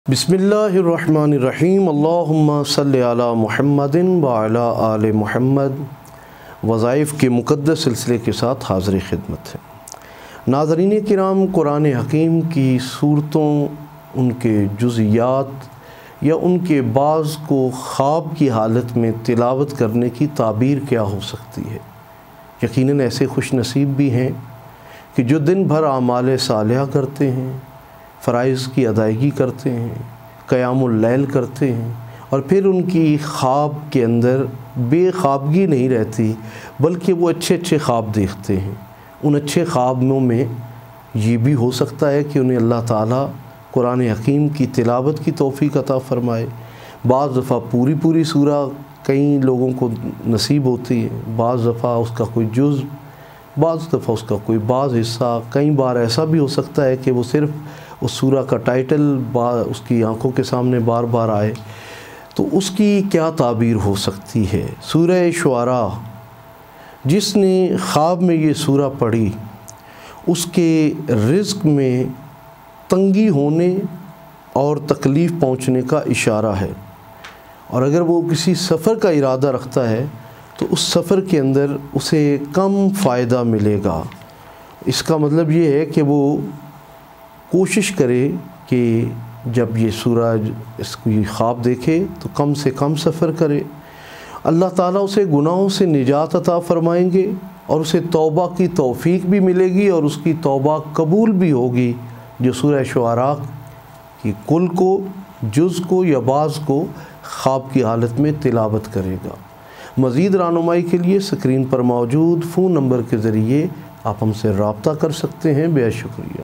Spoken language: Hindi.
बिस्मिल्लाहिर्रहमानिर्रहीम अल्लाहुम्मा सल्लि अला मुहम्मदिन व अला आले मुहम्मद। वज़ाइफ़ के मुक़द्दस सिलसिले के साथ हाज़िर खिदमत है। नाज़रीन किराम, कुरान हकीम की सूरतों, उनके जुज़ियात या उनके बाज़ को ख्वाब की हालत में तिलावत करने की ताबीर क्या हो सकती है। यकीनन ऐसे खुश नसीब भी हैं कि जो दिन भर आमाल सालिहा करते हैं, फ़राइज़ की अदायगी करते हैं, क़यामुल लैल करते हैं और फिर उनकी ख्वाब के अंदर बेख्वाबगी नहीं रहती, बल्कि वो अच्छे अच्छे ख्वाब देखते हैं। उन अच्छे ख्वाबों में ये भी हो सकता है कि उन्हें अल्लाह ताला कुरान हकीम की तिलावत की तौफ़ीक़ अता फ़रमाए। बाज़ दफ़ा पूरी पूरी सूरा कई लोगों को नसीब होती है, बाज़ दफ़ा उसका कोई जुज़, बाज़ दफ़ा उसका कोई बाज़ हिस्सा। कई बार ऐसा भी हो सकता है कि वो सिर्फ़ उस सूरा का टाइटल उसकी आंखों के सामने बार बार आए। तो उसकी क्या ताबीर हो सकती है। सूरह शुआरा, जिसने ख्वाब में ये सूरा पढ़ी, उसके रिज़्क़ में तंगी होने और तकलीफ़ पहुँचने का इशारा है। और अगर वो किसी सफ़र का इरादा रखता है तो उस सफ़र के अंदर उसे कम फ़ायदा मिलेगा। इसका मतलब ये है कि वो कोशिश करे कि जब ये सूरज इसको ख्वाब देखे तो कम से कम सफ़र करे। अल्लाह ताला उसे गुनाहों से निजात अता फ़रमाएंगे और उसे तौबा की तौफ़ीक़ भी मिलेगी और उसकी तौबा कबूल भी होगी, जो सूरह शुआरा की कुल को, जुज़ को या बाज़ को ख्वाब की हालत में तिलावत करेगा। मज़ीद रहनुमाई के लिए स्क्रीन पर मौजूद फ़ोन नंबर के ज़रिए आप हमसे रब्ता कर सकते हैं। बेहद शुक्रिया।